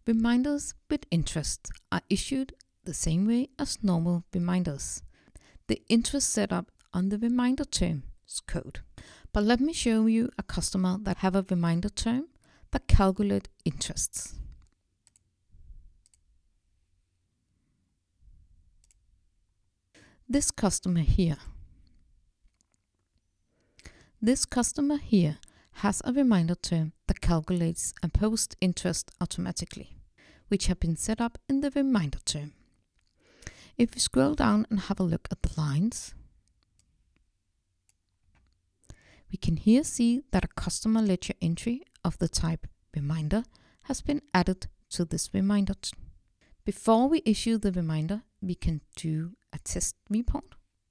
Reminders with interest are issued the same way as normal reminders. The interest setup on the reminder term is code. But let me show you a customer that have a reminder term that calculate interests. This customer here has a reminder term that calculates and posts interest automatically, which have been set up in the reminder term. If we scroll down and have a look at the lines, we can here see that a customer ledger entry of the type reminder has been added to this reminder. Before we issue the reminder, we can do a test report.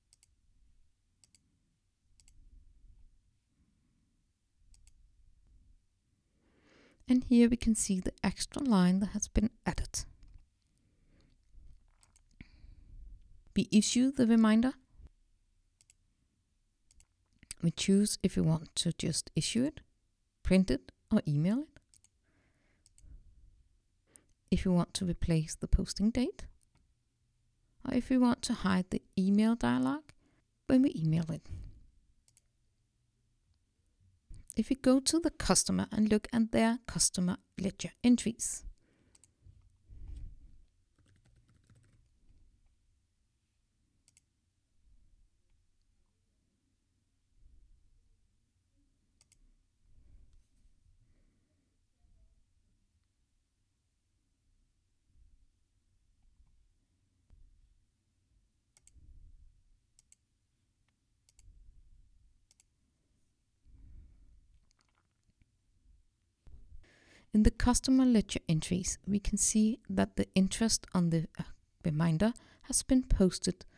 And here we can see the extra line that has been added. We issue the reminder. We choose if we want to just issue it, print it, or email it. If we want to replace the posting date, or if we want to hide the email dialog when we email it. If we go to the customer and look at their customer ledger entries, in the customer ledger entries, we can see that the interest on the reminder has been posted